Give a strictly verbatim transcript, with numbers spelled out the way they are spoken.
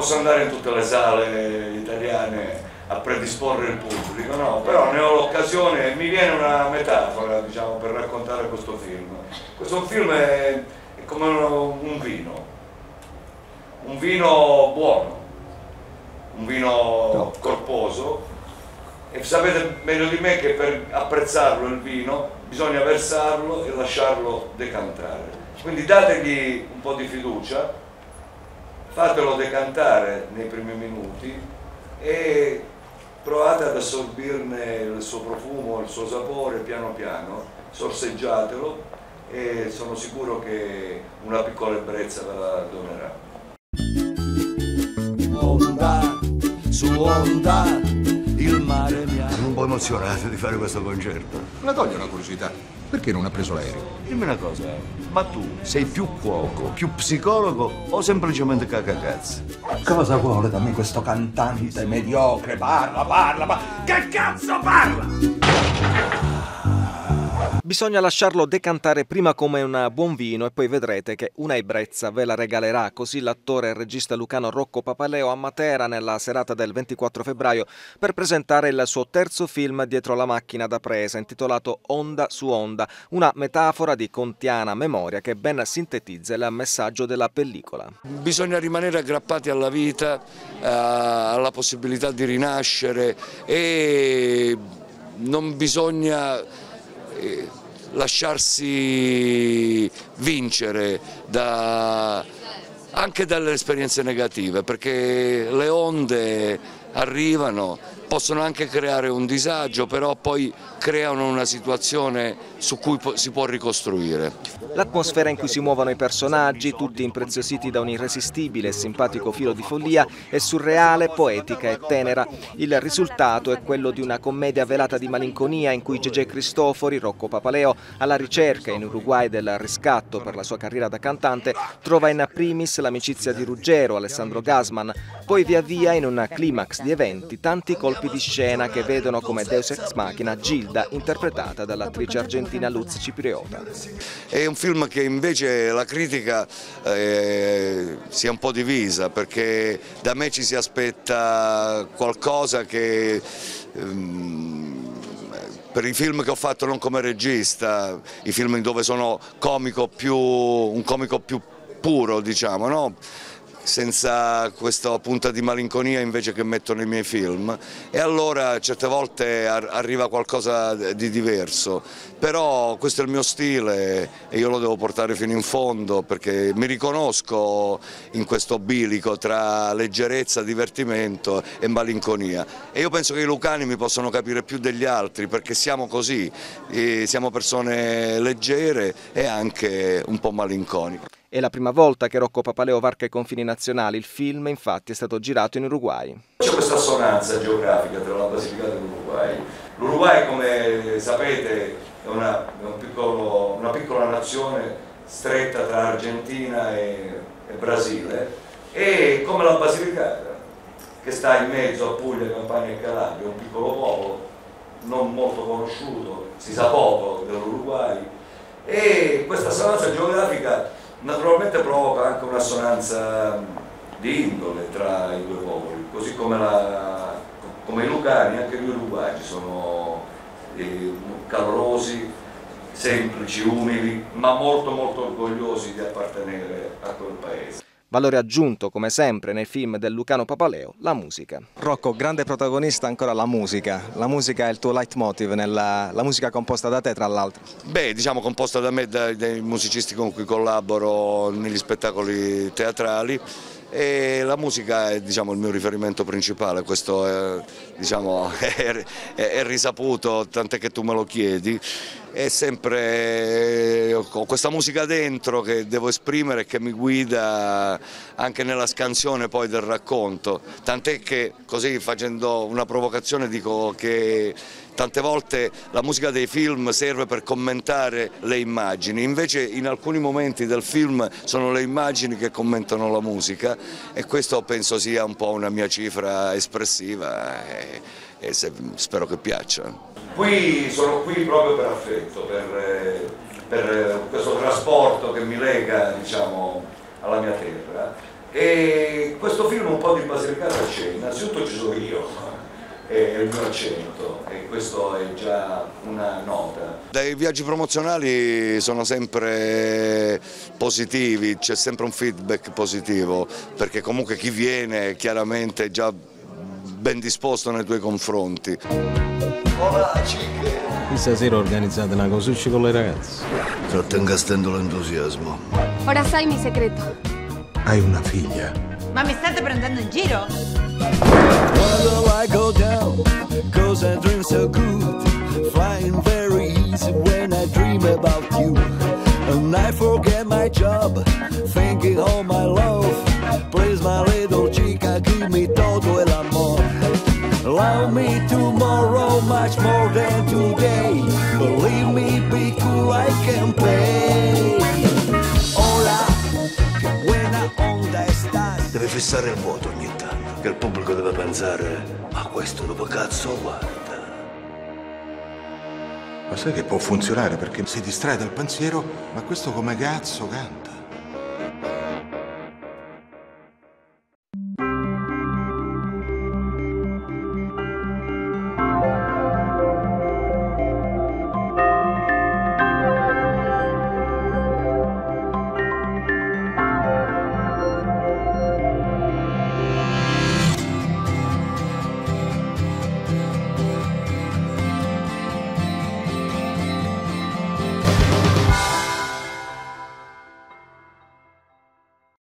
posso andare in tutte le sale italiane a predisporre il pubblico, no? Però ne ho l'occasione e mi viene una metafora, diciamo, per raccontare questo film. Questo film è, è come un vino, un vino buono, un vino corposo, e sapete meglio di me che per apprezzarlo il vino bisogna versarlo e lasciarlo decantare. Quindi dategli un po' di fiducia, fatelo decantare nei primi minuti e provate ad assorbirne il suo profumo, il suo sapore piano piano, sorseggiatelo e sono sicuro che una piccola ebbrezza ve la donerà. Onda su onda, il mare mi ha... Sono un po' emozionato di fare questo concerto. La toglie una curiosità, perché non ha preso l'aereo? Dimmi una cosa, ma tu sei più cuoco, più psicologo o semplicemente cacacazzo? Cosa vuole da me questo cantante mediocre? Parla, parla, ma che cazzo parla? Bisogna lasciarlo decantare prima come un buon vino e poi vedrete che una ebbrezza ve la regalerà. Così l'attore e regista lucano Rocco Papaleo a Matera nella serata del ventiquattro febbraio per presentare il suo terzo film dietro la macchina da presa, intitolato Onda su Onda, una metafora di kantiana memoria che ben sintetizza il messaggio della pellicola. Bisogna rimanere aggrappati alla vita, eh, alla possibilità di rinascere e non bisogna eh, lasciarsi vincere da, anche dalle esperienze negative, perché le onde arrivano, possono anche creare un disagio, però poi creano una situazione su cui si può ricostruire. L'atmosfera in cui si muovono i personaggi, tutti impreziositi da un irresistibile e simpatico filo di follia, è surreale, poetica e tenera. Il risultato è quello di una commedia velata di malinconia in cui Gegè Cristofori, Rocco Papaleo, alla ricerca in Uruguay del riscatto per la sua carriera da cantante, trova in primis l'amicizia di Ruggero, Alessandro Gasman, poi via via in un climax di eventi tanti colpi di scena che vedono come Deus ex machina Gilda, interpretata dall'attrice argentina Luz Cipriota. È un film che invece la critica eh, sia un po' divisa, perché da me ci si aspetta qualcosa che ehm, per i film che ho fatto non come regista, i film dove sono comico più, un comico più puro, diciamo, no? Senza questa punta di malinconia invece che mettono i miei film, e allora certe volte arriva qualcosa di diverso, però questo è il mio stile e io lo devo portare fino in fondo, perché mi riconosco in questo bilico tra leggerezza, divertimento e malinconia, e io penso che i lucani mi possano capire più degli altri, perché siamo così, siamo persone leggere e anche un po' malinconiche. È la prima volta che Rocco Papaleo varca i confini nazionali. Il film infatti è stato girato in Uruguay. C'è questa assonanza geografica tra la Basilicata e l'Uruguay. L'Uruguay, come sapete, è una, è un piccolo, una piccola nazione stretta tra Argentina e, e Brasile, e come la Basilicata, che sta in mezzo a Puglia, Campania e Calabria, un piccolo popolo non molto conosciuto, si sa poco dell'Uruguay, e questa assonanza geografica naturalmente provoca anche un'assonanza di indole tra i due popoli, così come, la, come i lucani, anche gli uruguagi sono eh, calorosi, semplici, umili, ma molto molto orgogliosi di appartenere a quel paese. Valore aggiunto, come sempre, nei film del lucano Papaleo, la musica. Rocco, grande protagonista ancora la musica. La musica è il tuo leitmotiv, nella, la musica composta da te, tra l'altro. Beh, diciamo composta da me e dai, dai musicisti con cui collaboro negli spettacoli teatrali, e la musica è, diciamo, il mio riferimento principale. Questo è, diciamo, è, è, è risaputo, tant'è che tu me lo chiedi. È sempre, ho questa musica dentro che devo esprimere e che mi guida anche nella scansione poi del racconto, tant'è che, così facendo una provocazione, dico che tante volte la musica dei film serve per commentare le immagini, invece in alcuni momenti del film sono le immagini che commentano la musica, e questo penso sia un po' una mia cifra espressiva e, e se, spero che piaccia. Qui sono qui proprio per affetto, per, per questo trasporto che mi lega, diciamo, alla mia terra, E questo film un po' di Basilicata c'è, innanzitutto ci sono io, è il mio accento e questo è già una nota. Dai viaggi promozionali sono sempre positivi, c'è sempre un feedback positivo, perché comunque chi viene chiaramente è già ben disposto nei tuoi confronti. Hola, chique. Questa sera ho organizzato una cosuccia con le ragazze. Sto ingastando l'entusiasmo. Ora sai mi segreto. Hai una figlia? Ma mi state prendendo in giro? Where I go down, cause I dream so good. Flying very easy when I dream about you. And I forget my job, thinking all my love. Please my little chica, give me todo el amor. Love me tomorrow much more than today. Believe me, be cool, I can pay. Hola, che buena onda estás. Deve fissare il vuoto ogni tanto, che il pubblico deve pensare, ma questo dove cazzo guarda? Ma sai che può funzionare perché si distrae dal pensiero, ma questo come cazzo canta?